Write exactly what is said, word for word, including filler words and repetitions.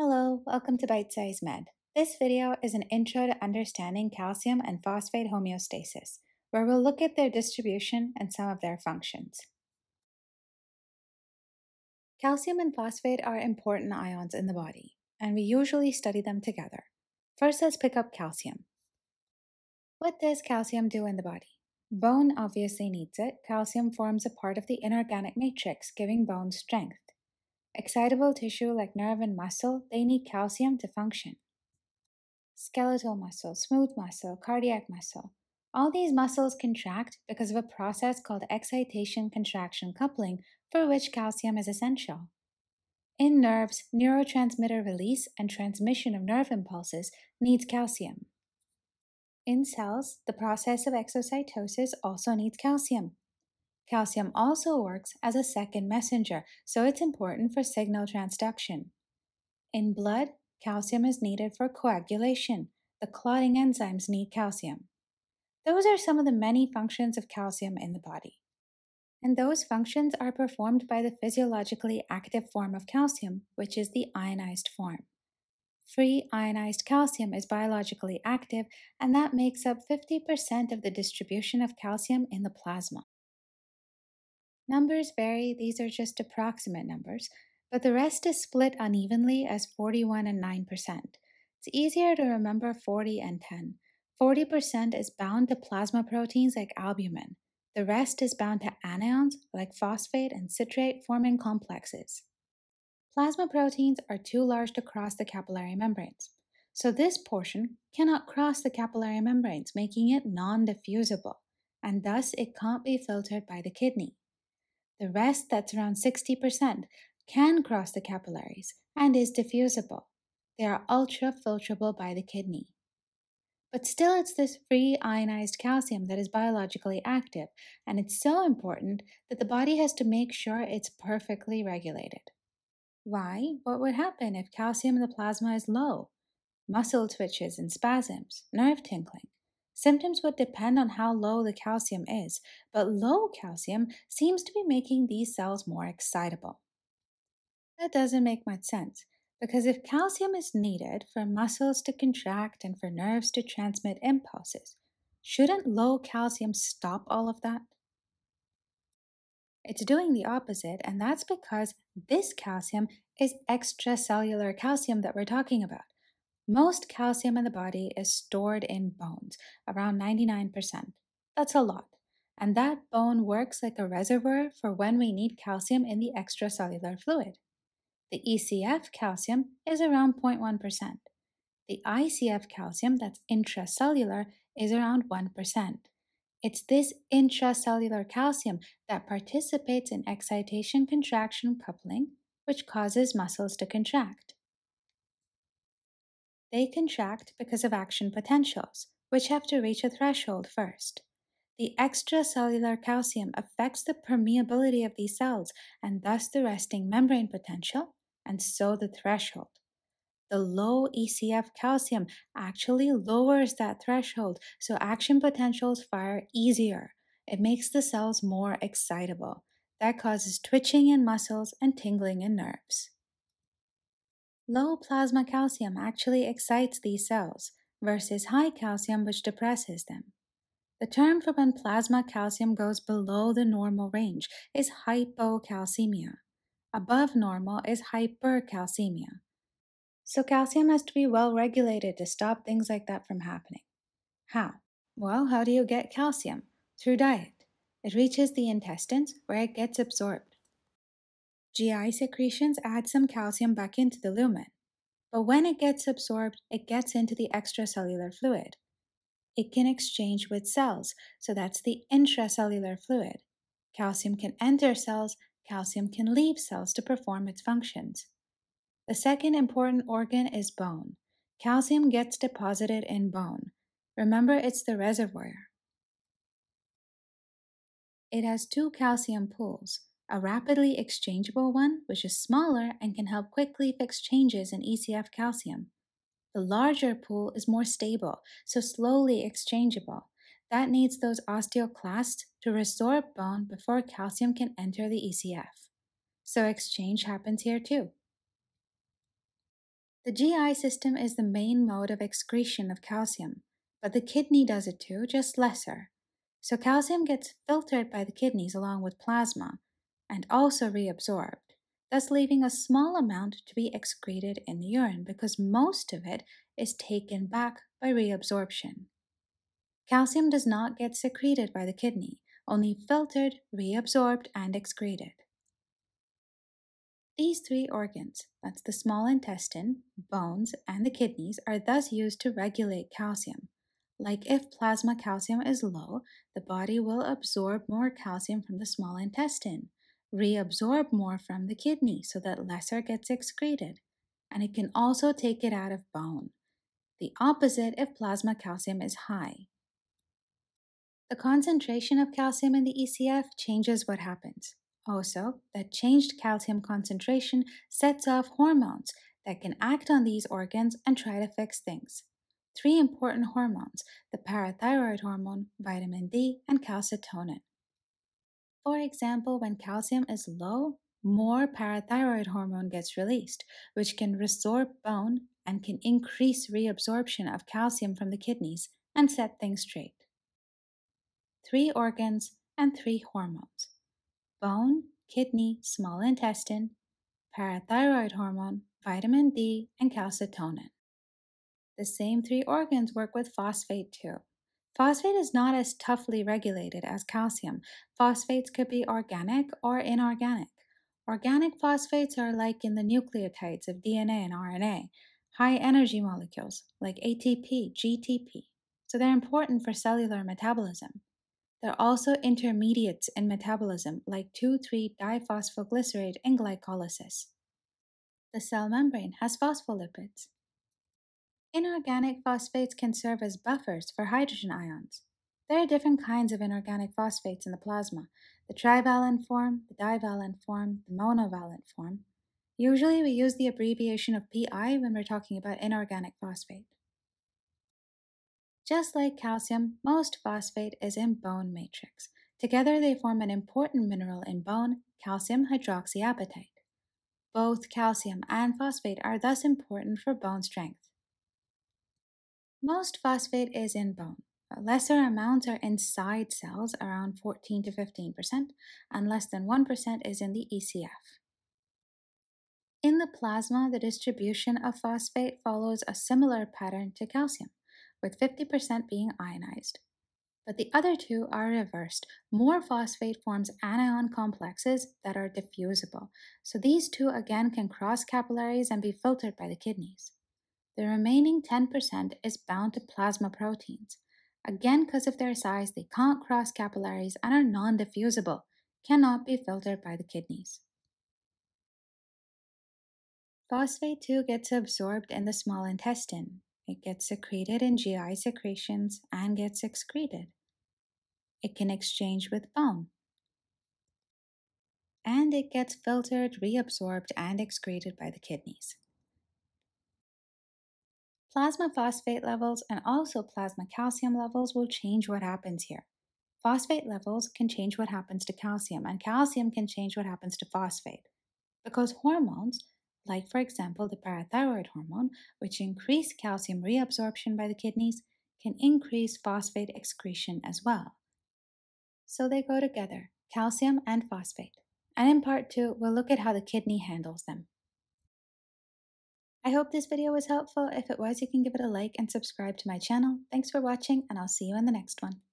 Hello, welcome to Bite Size Med. This video is an intro to understanding calcium and phosphate homeostasis, where we'll look at their distribution and some of their functions. Calcium and phosphate are important ions in the body, and we usually study them together. First, let's pick up calcium. What does calcium do in the body? Bone obviously needs it. Calcium forms a part of the inorganic matrix, giving bone strength. Excitable tissue like nerve and muscle, they need calcium to function. Skeletal muscle, smooth muscle, cardiac muscle. All these muscles contract because of a process called excitation-contraction coupling, for which calcium is essential. In nerves, neurotransmitter release and transmission of nerve impulses needs calcium. In cells, the process of exocytosis also needs calcium. Calcium also works as a second messenger, so it's important for signal transduction. In blood, calcium is needed for coagulation. The clotting enzymes need calcium. Those are some of the many functions of calcium in the body. And those functions are performed by the physiologically active form of calcium, which is the ionized form. Free ionized calcium is biologically active, and that makes up fifty percent of the distribution of calcium in the plasma. Numbers vary, these are just approximate numbers, but the rest is split unevenly as forty-one and nine percent. It's easier to remember forty and ten. forty percent is bound to plasma proteins like albumin. The rest is bound to anions like phosphate and citrate forming complexes. Plasma proteins are too large to cross the capillary membranes, so this portion cannot cross the capillary membranes, making it non-diffusible, and thus it can't be filtered by the kidney. The rest, that's around sixty percent, can cross the capillaries and is diffusible. They are ultra-filtrable by the kidney. But still, it's this free ionized calcium that is biologically active, and it's so important that the body has to make sure it's perfectly regulated. Why? What would happen if calcium in the plasma is low? Muscle twitches and spasms, nerve tingling. Symptoms would depend on how low the calcium is, but low calcium seems to be making these cells more excitable. That doesn't make much sense, because if calcium is needed for muscles to contract and for nerves to transmit impulses, shouldn't low calcium stop all of that? It's doing the opposite, and that's because this calcium is extracellular calcium that we're talking about. Most calcium in the body is stored in bones, around ninety-nine percent. That's a lot. And that bone works like a reservoir for when we need calcium in the extracellular fluid. The E C F calcium is around zero point one percent. The I C F calcium, that's intracellular, is around one percent. It's this intracellular calcium that participates in excitation-contraction coupling, which causes muscles to contract. They contract because of action potentials, which have to reach a threshold first. The extracellular calcium affects the permeability of these cells and thus the resting membrane potential, and so the threshold. The low E C F calcium actually lowers that threshold, so action potentials fire easier. It makes the cells more excitable. That causes twitching in muscles and tingling in nerves. Low plasma calcium actually excites these cells, versus high calcium, which depresses them. The term for when plasma calcium goes below the normal range is hypocalcemia. Above normal is hypercalcemia. So calcium has to be well regulated to stop things like that from happening. How? Well, how do you get calcium? Through diet. It reaches the intestines where it gets absorbed. G I secretions add some calcium back into the lumen, but when it gets absorbed, it gets into the extracellular fluid. It can exchange with cells, so that's the intracellular fluid. Calcium can enter cells, calcium can leave cells to perform its functions. The second important organ is bone. Calcium gets deposited in bone. Remember, it's the reservoir. It has two calcium pools, a rapidly exchangeable one, which is smaller and can help quickly fix changes in E C F calcium. The larger pool is more stable, so slowly exchangeable. That needs those osteoclasts to resorb bone before calcium can enter the E C F. So exchange happens here too. The G I system is the main mode of excretion of calcium, but the kidney does it too, just lesser. So calcium gets filtered by the kidneys along with plasma and also reabsorbed, thus leaving a small amount to be excreted in the urine because most of it is taken back by reabsorption. Calcium does not get secreted by the kidney, only filtered, reabsorbed, and excreted. These three organs, that's the small intestine, bones, and the kidneys, are thus used to regulate calcium. Like if plasma calcium is low, the body will absorb more calcium from the small intestine, reabsorb more from the kidney so that lesser gets excreted, and it can also take it out of bone. The opposite if plasma calcium is high. The concentration of calcium in the E C F changes what happens. Also, that changed calcium concentration sets off hormones that can act on these organs and try to fix things. Three important hormones, the parathyroid hormone, vitamin D, and calcitonin. For example, when calcium is low, more parathyroid hormone gets released, which can restore bone and can increase reabsorption of calcium from the kidneys and set things straight. Three organs and three hormones: bone, kidney, small intestine, parathyroid hormone, vitamin D, and calcitonin. The same three organs work with phosphate too. Phosphate is not as toughly regulated as calcium. Phosphates could be organic or inorganic. Organic phosphates are like in the nucleotides of D N A and R N A, high energy molecules like A T P, G T P, so they're important for cellular metabolism. They're also intermediates in metabolism like two three diphosphoglycerate in glycolysis. The cell membrane has phospholipids. Inorganic phosphates can serve as buffers for hydrogen ions. There are different kinds of inorganic phosphates in the plasma: the trivalent form, the divalent form, the monovalent form. Usually we use the abbreviation of P I when we're talking about inorganic phosphate. Just like calcium, most phosphate is in bone matrix. Together they form an important mineral in bone, calcium hydroxyapatite. Both calcium and phosphate are thus important for bone strength. Most phosphate is in bone. Lesser amounts are inside cells, around fourteen to fifteen percent, and less than one percent is in the E C F. In the plasma, the distribution of phosphate follows a similar pattern to calcium, with fifty percent being ionized. But the other two are reversed. More phosphate forms anion complexes that are diffusible, so these two again can cross capillaries and be filtered by the kidneys. The remaining ten percent is bound to plasma proteins. Again, because of their size, they can't cross capillaries and are non-diffusible, cannot be filtered by the kidneys. Phosphate too gets absorbed in the small intestine. It gets secreted in G I secretions and gets excreted. It can exchange with bone. And it gets filtered, reabsorbed, and excreted by the kidneys. Plasma phosphate levels and also plasma calcium levels will change what happens here. Phosphate levels can change what happens to calcium, and calcium can change what happens to phosphate. Because hormones, like for example the parathyroid hormone, which increase calcium reabsorption by the kidneys, can increase phosphate excretion as well. So they go together, calcium and phosphate. And in part two, we'll look at how the kidney handles them. I hope this video was helpful. If it was, you can give it a like and subscribe to my channel. Thanks for watching, and I'll see you in the next one.